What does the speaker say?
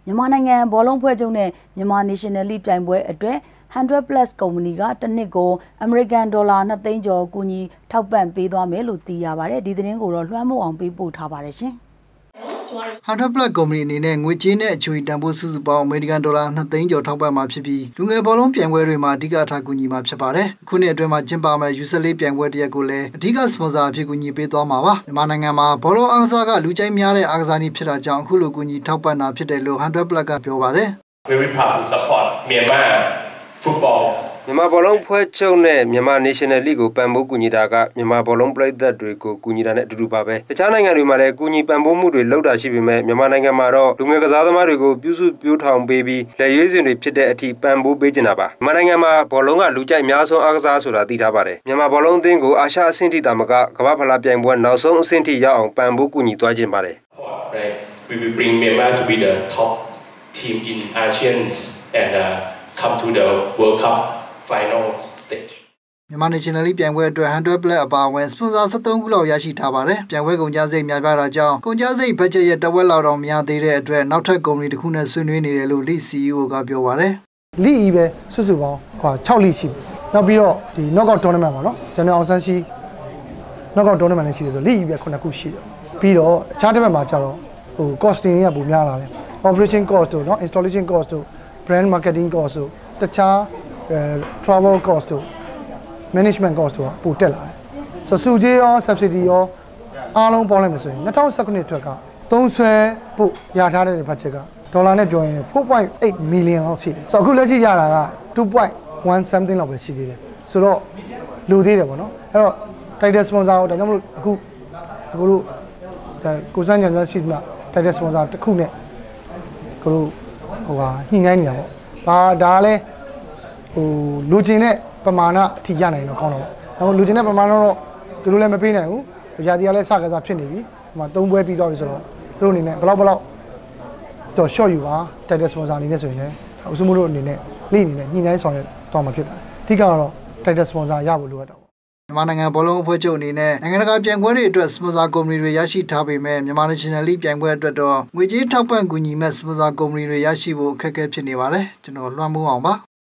မြန်မာနိုင်ငံဘောလုံးဖွဲ့ချုပ်နဲ့မြန်မာ National League ပြိုင်ပွဲအတွက်100+ ကုမ္ပဏီကတစ်နှစ်ကိုအမေရိကန်ဒေါ်လာ2 သိန်းကျော်ကူညီထောက်ပံ့ပေးသွားမယ်လို့သိရပါတယ်ဒီသတင်းကိုတော့လွှမ်းမိုးအောင်ပေးပို့ထားပါတယ်ရှင် 100+ ကုမ္ပဏီအနေနဲ့ငွေကြေးနဲ့အချွေတန်ဖိုးစုစုပေါင်းအမေရိကန်ဒေါ်လာ2 သိန်းကျော်ထောက်ပံ့မှာဖြစ်ပြီးလူငယ်ဘောလုံးပြိုင်ပွဲတွေမှာအဓိကထားကူညီမှာဖြစ်ပါတယ်။အခုနှစ်အတွင်းမှာကျင်းပမယ့် U14 ပြိုင်ပွဲတစ်ရက်ကိုလည်းအဓိကစပွန်ဆာအဖြစ်ကူညီပေးသွားမှာပါ။မြန်မာနိုင်ငံမှာဘောလုံးအားကစားကလူကြိုက်များတဲ့အားကစားနည်းဖြစ်တာကြောင့်အခုလိုကူညီထောက်ပံ့တာဖြစ်တယ်လို့100+ ကပြောပါတယ်။ Very proud to support Myanmar football မြန်မာဘောလုံးဖွဲ့ချုပ်နဲ့မြန်မာ National League ကိုပံ့ပိုးကူညီတာကမြန်မာဘောလုံးပရိသတ်တွေကိုကူညီတာနဲ့အတူတူပါပဲတခြားနိုင်ငံတွေမှာလည်းကူညီပံ့ပိုးမှုတွေလုပ်တာရှိပေမဲ့မြန်မာနိုင်ငံမှာတော့လူငယ်ကစားသမားတွေကိုပြုစုပြောင်းထောင်ပေးပြီးလက်ရွေးစင်တွေဖြစ်တဲ့အထိပံ့ပိုးပေးနေတာပါမြန်မာနိုင်ငံမှာဘောလုံးကလူကြိုက်အများဆုံးအားကစားဆိုတာသိထားပါတယ်မြန်မာဘောလုံးအသင်းကိုအာရှအဆင့်ထိတာမကကမ္ဘာ့ဖလားပြိုင်ပွဲနောက်ဆုံးအဆင့်ထိရောက်အောင်ပံ့ပိုးကူညီသွားခြင်းပါတယ် We will bring Myanmar to be the top team in ASEAN and come to the World Cup final stage မြန်မာ National League ပြိုင်ပွဲအတွက်100+ အပါအဝင်စပွန်ဆာ73ခုလောက်ရရှိထားပါတယ်။ပြိုင်ပွဲကုန်ကျစရိတ်များပြားတာကြောင့်ကုန်ကျစရိတ်ဘတ်ဂျက်ရဲ့တဝက်လောက်တော့မရသေးတဲ့အတွက်နောက်ထပ်ကုမ္ပဏီတစ်ခုနဲ့ဆွေးနွေးနေတယ်လို့ League CEO ကပြောပါတယ်။ League ကြီးပဲစုစုပေါင်း6 League ရှိပြီ။နောက်ပြီးတော့ဒီ knockout tournament ပါနော်။ကျွန်တော်အောင်ဆန်းရှိ knockout tournament လည်းရှိတယ်ဆို League ကြီးပဲ9ခုရှိတယ်။ပြီးတော့အခြားတစ်ဘက်မှာကျတော့costing ကပိုများလာတယ်။ operation cost တို့နော် installation cost တို့ brand marketing cost တို့တခြားtravel cost တို့ management cost တို့ပိုတက်လာတယ်။ဆိုစုကြီးရော subsidy ရောအားလုံးပေါင်းလိုက်မယ်ဆိုရင်2019အတွက်ကသုံးဆွဲဖို့ရထားတဲ့ budget ကဒေါ်လာနဲ့ပြောရင် 4.8 million လောက်ရှိတယ်။ဆိုတော့အခုလက်ရှိရတာက 2.1 something လောက်ပဲရှိသေးတယ်။ဆိုတော့လိုသေးတယ်ပေါ့နော်။အဲ့တော့ title sponsor ကိုဒါကြောင့်မလို့အခုတို့ကိုစန်းညံရှိမှ title sponsor တစ်ခုနဲ့ကိုတို့ညှိနှိုင်းနေတာပေါ့။ဘာဒါလည်းလူချင်းနဲ့ပမာဏအထိရနိုင်တော့ကောင်းတော့။ဒါပေမဲ့လူချင်းနဲ့ပမာဏတော့သူတို့လည်းမပေးနိုင်ဘူး။ရာသီကလည်းစကားစားဖြစ်နေပြီ။ဟိုမှာ3ပွဲပြီးတော့ပြီဆိုတော့သူတို့အနေနဲ့ဘလောက်တော့ short ယူပါ title sponsor အနေနဲ့ဆိုရင်လည်းအစုမှုတို့အနေနဲ့လိအနေနဲ့ညှိနှိုင်းဆောင်ရွက်သွားမှာဖြစ်ပါတယ်။အဓိကတော့ title sponsor ရဖို့လိုအပ်တာပေါ့မြန်မာနိုင်ငံဘောလုံးအဖွဲ့ချုပ်အနေနဲ့နိုင်ငံတကာပြိုင်ပွဲတွေအတွက်စပွန်ဆာကုမ္ပဏီတွေရရှိထားပေမဲ့မြန်မာ National League ပြိုင်ပွဲအတွက်တော့ငွေကြေးထောက်ပံ့ကူညီမဲ့စပွန်ဆာကုမ္ပဏီတွေရရှိဖို့အခက်အခဲဖြစ်နေပါတယ်ကျွန်တော်လွှမ်းမိုးအောင်ပါ